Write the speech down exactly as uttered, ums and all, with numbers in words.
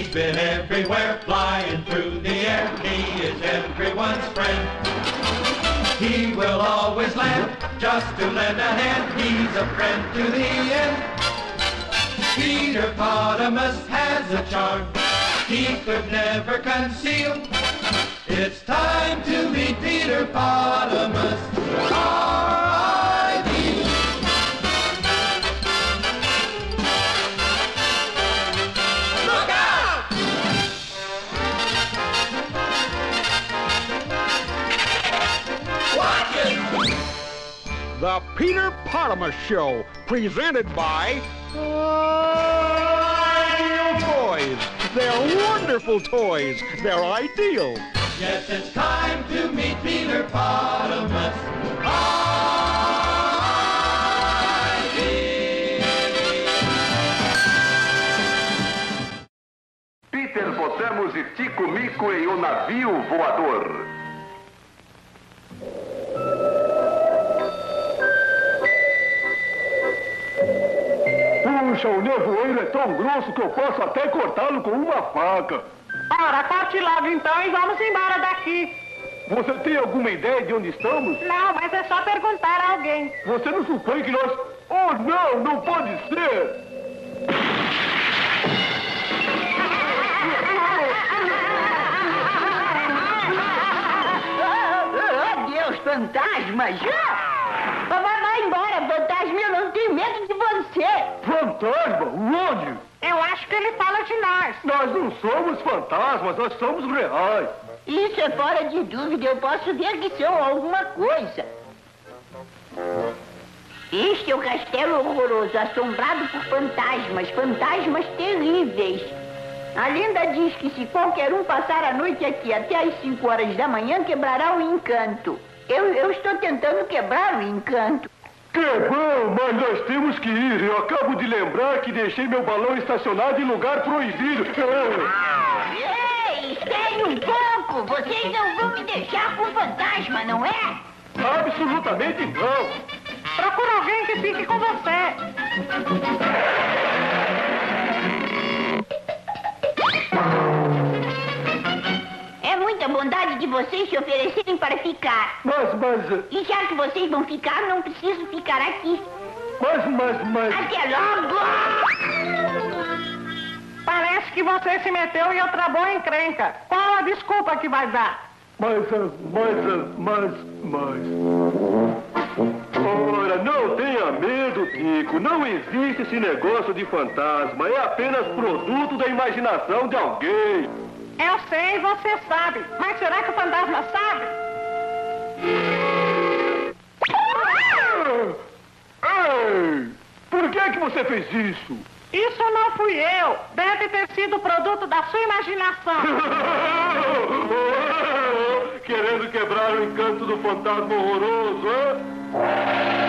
He's been everywhere, flying through the air. He is everyone's friend. He will always land, just to lend a hand. He's a friend to the end. Peter Potamus has a charm he could never conceal. It's time to meet Peter Potamus, R I D Look out! Watch it! The Peter Potamus Show, presented by Ideal Toys. They're wonderful toys. They're ideal. Yes, it's time to meet Peter Potamus. I D Peter Potamus e Tico Mico em O Navio Voador. Puxa, o nevoeiro é tão grosso que eu posso até cortá-lo com uma faca. Ora, corte logo então e vamos embora daqui. Você tem alguma ideia de onde estamos? Não, mas é só perguntar a alguém. Você não supõe que nós... Oh, não, não pode ser! Oh, Deus, fantasma, já! Vai, vai embora, fantasma, eu não tenho medo de você. Fantasma? Onde? Eu acho que ele fala de nós. Nós não somos fantasmas, nós somos reais. Isso é fora de dúvida, eu posso ver que são alguma coisa. Este é o castelo horroroso, assombrado por fantasmas, fantasmas terríveis. A lenda diz que se qualquer um passar a noite aqui até às cinco horas da manhã, quebrará o encanto. Eu, eu estou tentando quebrar o encanto. Que bom, mas nós temos que ir. Eu acabo de lembrar que deixei meu balão estacionado em lugar proibido. Ei, espere um pouco! Vocês não vão me deixar com fantasma, não é? Absolutamente não. Procura alguém que fique com você. É muita bondade de vocês se oferecerem para ficar. Mas, mas... E já que vocês vão ficar, não preciso ficar aqui. Mas, mas, mas... Até logo! Parece que você se meteu em outra boa encrenca. Qual a desculpa que vai dar? Mas, mas, mas, mas... Ora, não tenha medo, Tico. Não existe esse negócio de fantasma. É apenas produto da imaginação de alguém. Eu sei, você sabe. Mas será que o fantasma sabe? Ei! Por que que você fez isso? Isso não fui eu. Deve ter sido produto da sua imaginação. Querendo quebrar o encanto do fantasma horroroso, hein?